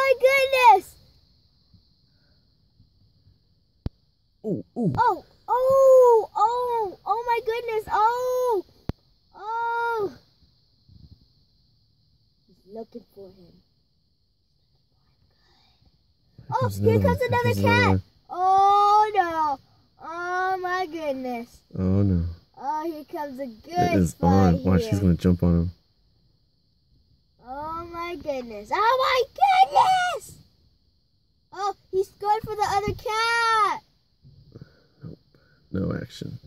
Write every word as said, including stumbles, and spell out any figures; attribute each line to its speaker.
Speaker 1: my goodness!
Speaker 2: Oh, oh.
Speaker 1: Oh, oh, oh, oh my goodness. Oh, oh. He's looking for him. Oh, here comes another cat. Oh no. Oh my goodness.
Speaker 2: Oh no.
Speaker 1: Oh, here comes a good
Speaker 2: It is
Speaker 1: spot
Speaker 2: on.
Speaker 1: here.
Speaker 2: Watch, she's gonna jump on him.
Speaker 1: Oh my goodness. Oh my goodness. Oh, he's going for the other cat.
Speaker 2: Nope. No action.